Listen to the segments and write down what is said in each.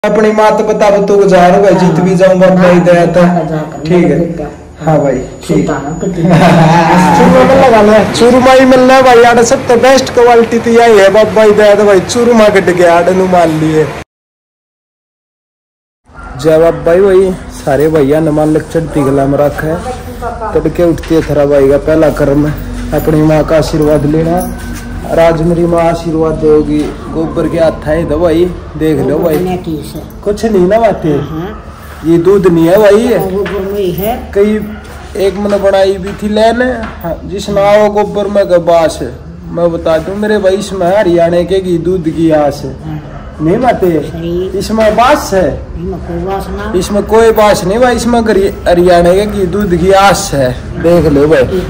अपनी मात बता तो गुजार भाई जीत भी जाऊं बाबा ही दया था। ठीक है हाँ भाई ठीक चूरमा ही मिलना है भाई आड़े सब तो बेस्ट क्वालिटी तो यही है बाबा ही दया था भाई चूरमा कट गया आड़े नु मान लिए जब अब भाई वही सारे भैया नमान लग चढ़ती गला में रखा है तड़के उठती है थरा भाई का पहला कर्म अपनी माँ का आशीर्वाद लेना। राज मेरी माँ आशीर्वाद देगी गोबर के हाथ है दवाई देख लो भाई कुछ नहीं ना बात ये दूध नहीं है भाई है कई एक मैंने बनाई भी थी लेने जिसमें आओ गोबर में बास है मैं बता दूं मेरे भाई इसमें हरियाणा के घी दूध की आस है नहीं बात इसमें बास है इसमें कोई बास नहीं भाई इसमें हरियाणा के घी दूध की आस है देख लो भाई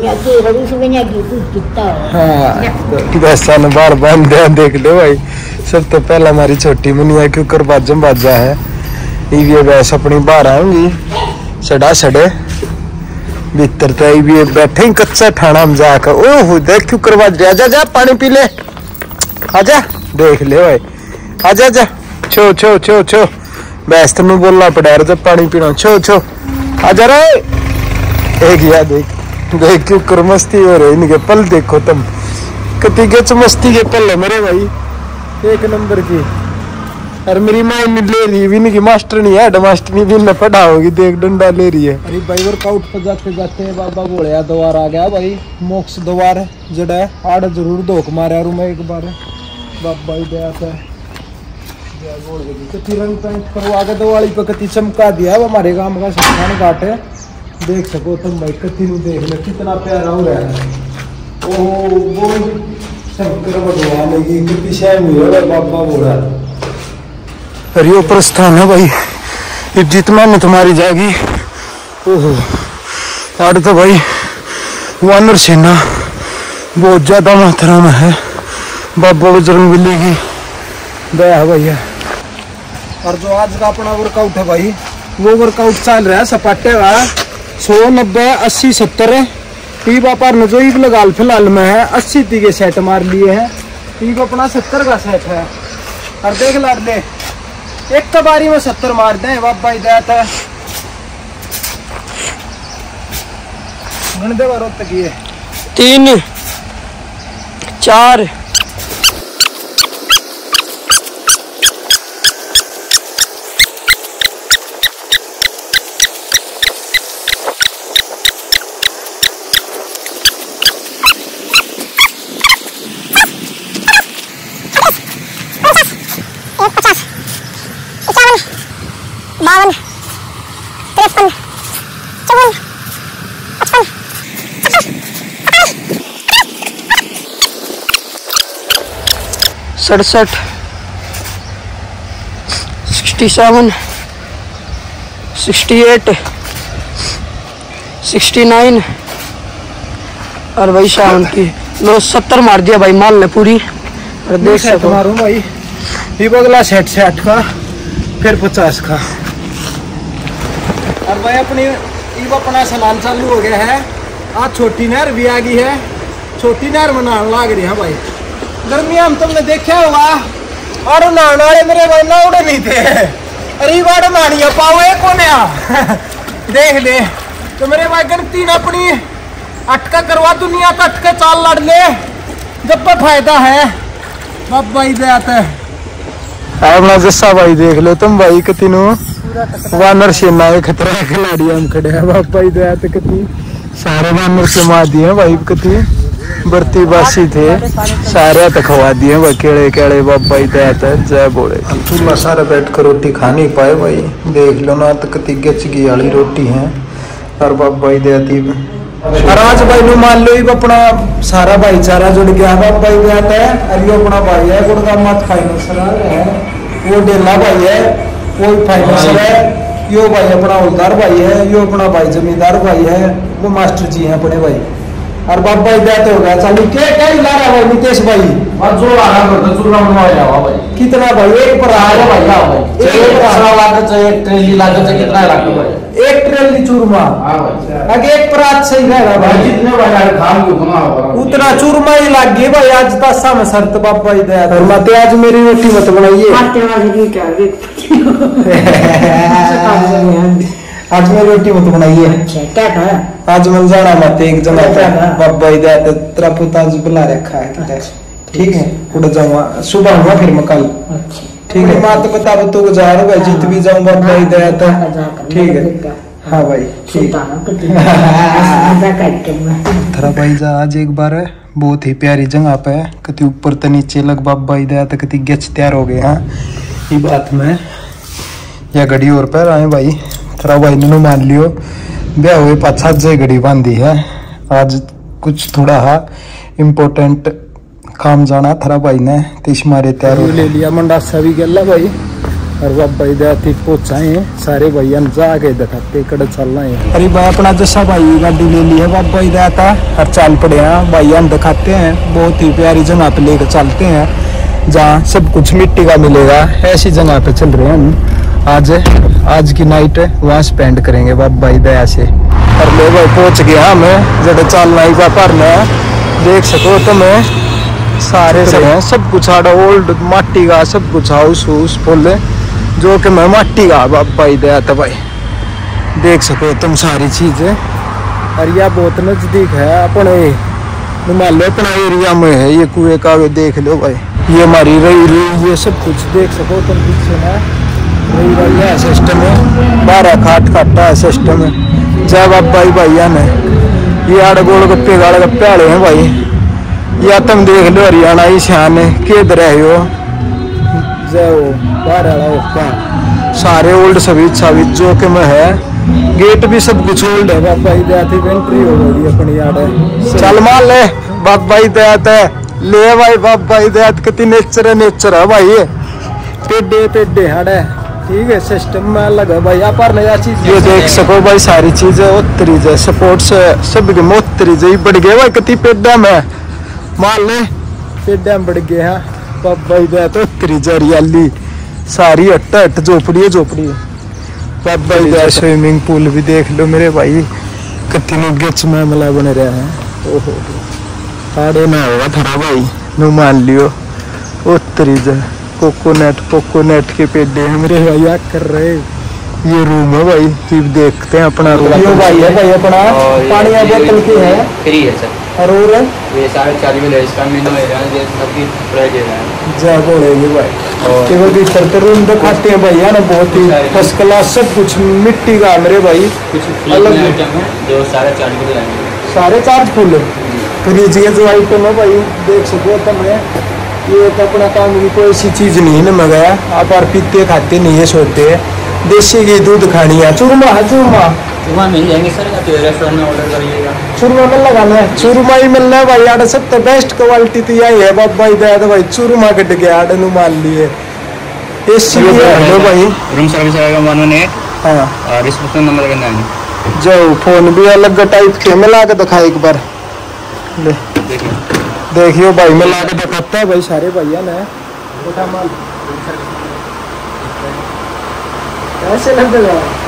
हाँ वैसा न बार बांध दिया देख लो भाई। सब तो पहला हमारी छोटी मुनिया क्यों कर बाजम बाजा है ये वैस अपनी बाहर आऊंगी सड़ा सड़े भीतर तो ये बैठे कच्चा ठाणा हम जाकर ओह देख क्यों करवा जा जा जा पानी पी ले आजा देख ले भाई आजा जा छो छो छो छो वैस तेन बोलना पड़ा जब पानी पीना छो छो आजा रे एक याद देख देख क्यों कर मस्ती हो रही इनके पल देखो तुम कति के मस्ती के पल है मेरे भाई एक नंबर की। और मेरी माँ ले रही है इनकी मास्टर नहीं है मास्टर नहीं भी पढ़ा होगी देख डंडा ले रही है। अरे भाई वर्कआउट पर जाते जाते बाबा बोलिया द्वार आ गया भाई मोक्ष द्वार जड़ा है आड़ जरूर धोख मारा मैं एक बार बाबा ही दया था कति रंग पेंट करवा के दिवाली पे कति चमका दिया वो हमारे गांव का शमशान घाट है देख सको तुम भाई कति नु देख लो कितना प्यारा हो रहा है ओ वो शंकर भगवान की कति शाम हुई है बाबा बोला हरियो प्रस्थान है भाई इज्जत में तुम्हारी जाएगी। ओहो आड़ तो भाई वानर सेना बहुत ज्यादा मात्रा में है बाबा बजरंग बली की दया है भैया। और जो आज का अपना वर्कआउट है भाई वो वर्कआउट चल रहा है सपाटे का 100 90 80 70 टी व्यापार ने जो एक लगाल फिलहाल में है 80 टी के सेट मार लिए हैं टी अपना 70 का सेट है। और देख ला ले एक कबारी में 70 मार दे बाबा ही दया था गण दे बार तक ये 3 4 52 53 54 55 67 68 69 और भाई शाम की लो 70 मार दिया भाई माल ने पूरी। और देख सको मारूं भाई ये बगला सेट 60 का फिर 50 का। और भाई अपनी अपना सामान चालू हो गया है आज छोटी नहर भी आ गई है छोटी नहर में नहाने लाग रही है भाई गर्मिया में तुमने देखा होगा और नहाने वाले मेरे भाई नौड़े नहीं थे अरे बार नहानिया पाओ कोने देख ले तो मेरे भाई गणती ने अपनी अटका करवा दुनिया का अटका चाल लड़ ले जब पर फायदा है बाबा ही दे आता है अपना जस्सा भाई देख लो तुम भाई कति नु वानर सेना के खतरा खिलाड़ी हम खड़े हैं बाबा ही दया तो कति सारे वानर से मार दिए भाई कति बर्ती बासी थे सारे तखवा दिए भाई केड़े केड़े बाबा ही दया तो जय बोले चूल्हा सारा बैठ कर रोटी खा नहीं पाए भाई देख लो ना तो कति गचगी वाली रोटी है और बाबा ही दया थी। और आज भाई नु मान लो अपना सारा भाईचारा जुड़ गया बाबा ही दया है और ये अपना भाई है गुड़गा मत फाइनेंसर है वो डेला भाई है वो फाइनेंसर है यो भाई अपना हौलदार भाई है यो अपना भाई जमींदार भाई है वो मास्टर जी हैं अपने भाई। और बाबा ही दया हो गया चालू क्या क्या ला रहा भाई नितेश भाई और जो आ रहा है चूल्हा बनवाया हुआ भाई कितना भाई एक पर आ रहा भाई एक ट्रेली लागत है कितना लागत भाई 1 ट्रेली चूरमा हां भाई आगे एक परात सही रहेगा भाई भाई। जितने बाजार खाओगे उतना होगा। उतना चूरमा ही लग गई भाई आज दसा में शर्त बाबा ही दया कर मत आज मेरी रोटी मत बनाइए। आज मेरी रोटी मत बनाइए। आज मन जाना मत एक जना बाबा ही दया तेरा पुता आज बुला रखा है। ठीक है उड़ जाऊंगा सुबह हुआ फिर मैं कल। ठीक है बात बता तो गुजार भाई जीत भी जाऊं बाबा ही दया था। ठीक है हाँ भाई ठीक। थरा भाई जा आज एक बार बहुत ही प्यारी जगह पे कति ऊपर तो नीचे लग बाबा ही दया कति गच तैयार हो गए। हाँ ये बात में या घड़ी और पर आए भाई। थरा भाई ने मान लियो ब्याह हुए पाछा जे घड़ी बांधी है। आज कुछ थोड़ा हा इम्पोर्टेंट काम जाना थरा भाई ने तीस मारे तैयार ले लिया मंडासा भी गला भाई। और बाबा इधर थी पहुंचाए सारे भैया जाके दिखाते कड़े चल रहे हैं। अरे भाई अपना जैसा भाई गाड़ी ले ली है बाबा इधर था और चाल पड़े हैं भैया दिखाते हैं। बहुत ही प्यारी जगह पे लेकर चलते हैं जहाँ सब कुछ मिट्टी का मिलेगा। ऐसी जगह पे चल रहे हैं हम। आज की नाइट वहाँ स्पेंड करेंगे बाबा इधर से। और ले भाई पहुंच गया हमें जब चलना ही पर देख सको तो मैं सारे सब कुछ आड़ा ओल्ड माटी का सब कुछ हाउस हूस फुल जो कि मैं माटी का बाबा ही दया था भाई। देख सको तुम सारी चीजें। और यह बहुत नजदीक है अपने मान लो अपना एरिया में है। ये कुएं का देख लो भाई। ये हमारी रही ये सब कुछ देख सको तुम पीछे में रही है सिस्टम है। 12 खाट काटा है सिस्टम है। जय बाबा ही भैया ने ये आड़ गोल गप्पे गाड़ गप्पे आड़े हैं भाई। या तुम देख लो हरियाणा ही शान केद रहे हो सारे ओल्ड सभी साबित जो कि मैं है। गेट भी सब कुछ ओल्ड है बाबा ही दया थी एंट्री हो गई अपनी यार। चल मान ले बाबा ही दया ले भाई बाबा ही दया कितनी नेचर है भाई। पेडे हाड़े ठीक है सिस्टम में अलग है भाई। यहाँ पर नया चीज ये देख सको भाई सारी चीजें उत्तरी है सपोर्ट्स सब के मोतरी जी बढ़ गए भाई कति पेडा में मान ले पेडा बढ़ गए हैं बाबा इधर तो उत्तरी हरियाली सारी हट झोपड़ी बाबा इधर स्विमिंग पूल भी देख लो मेरे भाई कति गच में मला बने रहे हैं। ओहो साढ़े ना होगा थरा भाई नु मान लियो उत्तरी कोकोनट के पेड़े हैं मेरे भैया कर रहे। ये रूम है भाई फिर देखते हैं अपना रूम। ये भाई है भाई अपना पानी या बोतल की है फ्री है सर। और ये 4.5 में इसका मेनू है ये सबकी प्राइस है जा बोलेगी भाई। केवल भीतर तो रूम दिखाते हैं भैया ना बहुत ही फर्स्ट क्लास सब कुछ मिट्टी का मेरे भाई। कुछ अलग आइटम है जो 4.5 में आएंगे 4.5 फुल फ्रिज के जो आइटम है भाई देख सको तुम। ये तो अपना काम की कोई ऐसी चीज नहीं है मंगाया आप और पीते खाते नहीं है सोते देसी घी दूध खानी है। चूरमा मिल जाएंगे सर तो रेस्टोरेंट में ऑर्डर करिएगा। चूरमा मिल लगाना है चूरमा ही मिलना है भाई। आड़ सब तो बेस्ट क्वालिटी तो यही है बाबा इधर तो भाई चूरमा कट गया आड़ नु मान लिए देसी घी है भाई। रूम सर्विस आएगा 118। हाँ और रिसेप्शन नंबर करना है जो फोन भी अलग टाइप के मिला के दिखा एक बार देखियो भाई मिला के दिखाता है भाई सारे भैया ने बेटा माल कैसे लगेगा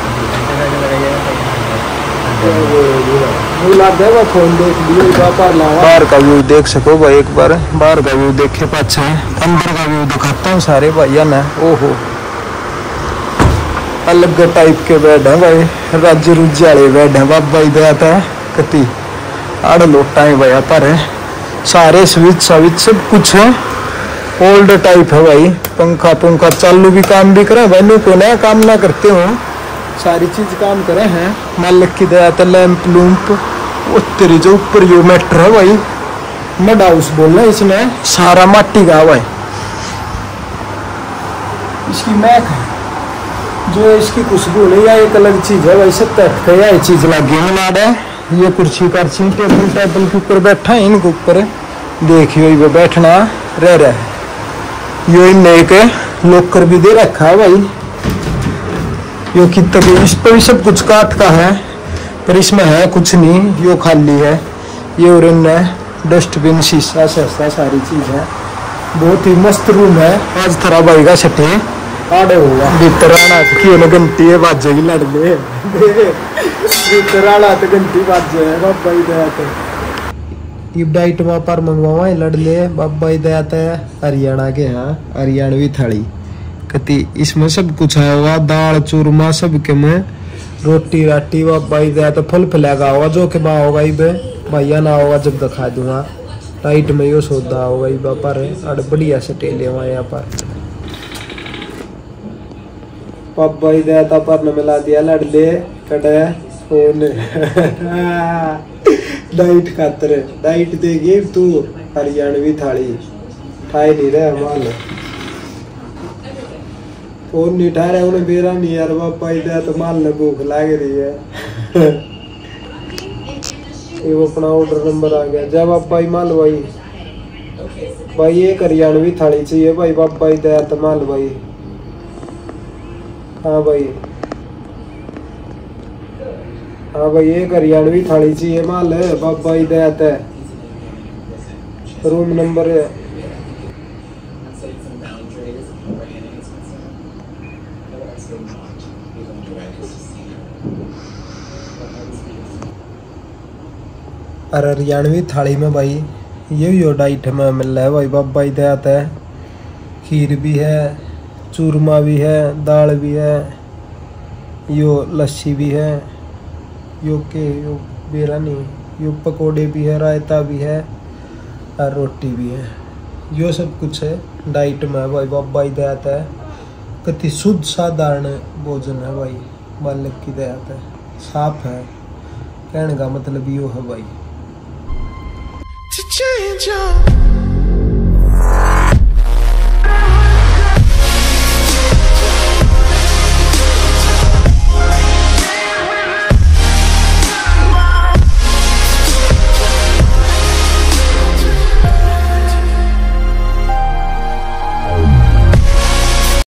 फोन देख लियो बाहर का व्यू देख सको भाई। एक बार बाहर का व्यू देखे पाछा अंदर का व्यू दिखाता हूँ सारे भैया ने। ओहो अलग टाइप के बेड है भाई राज्य रुज्जे वाले बेड है बाबा इधर आता है कति आड़ लोटा है भैया पर है सारे स्विच सब कुछ है ओल्ड टाइप है भाई। पंखा चालू भी काम भी करे भाई को नया काम ना करते हो सारी चीज काम करे हैं मालिक की दया तो लैंप लूम्प उत्तरी जो ऊपर यो मैटर है भाई मड हाउस बोलना इसमें सारा माटी का भाई। इसकी महक है जो इसकी खुशबू नहीं है एक अलग चीज है भाई। सब तक यही चीज लगी मिला है। ये कुर्सी टेबल के ऊपर बैठा है इनके ऊपर देखियो ये बैठना रह रहा है। ये नए के लॉकर भी दे रखा है भाई। यो कितना इस पर भी सब कुछ काट का है पर इसमें है कुछ नहीं यो खाली है। ये और डस्टबिन शीशा सारी चीज है बहुत ही मस्त रूम है। आज थरा भाई का छठे आड़े हुआ भीतराना की न घंटी है बाजेगी लड़ ले भीतराना तो घंटी बाजे है बाबा ही दया तो ये डाइट वहाँ पर मंगवावा लड़ ले बाबा ही दया तो हरियाणा के हाँ हरियाणवी थाली कति इसमें सब कुछ है हुआ दाल चूरमा सब के में रोटी राटी बाबा ही दया तो फल फैलेगा होगा जो के माँ होगा भैया ना होगा जब दिखा दूंगा टाइट में यो सौदा होगा ये व्यापार है और बढ़िया से टेले हुआ यहाँ पर पापा ही देता पर न मिला दिया लड़ ले कटे फोन डाइट खातर डाइट देगी तू हरियाणवी थाली ठाई नहीं रहे हमारे फोन नहीं ठा रहे उन्हें बेरा नहीं यार पापा ही दे तो माल ने भूख लाग रही है ये वो अपना ऑर्डर नंबर आ गया जब पापा ही माल भाई एक हरियाणवी थाली चाहिए भाई पापा ही दया तो माल भाई हाँ भाई एक हरियाणवी थाली चाहिए माल है बाबा ही दया है रूम नंबर है और हरियाणवी थाली में भाई ये डाइट में मिल रहा है भाई बाबा ही दया है खीर भी है चूरमा भी है दाल भी है यो लस्सी भी है यो बेरा नहीं यो पकोड़े भी है रायता भी है और रोटी भी है यो सब कुछ है डाइट में भाई बाबा ही दया है कति शुद्ध साधारण भोजन है भाई मालिक की दया है साफ है कहने का मतलब यो है भाई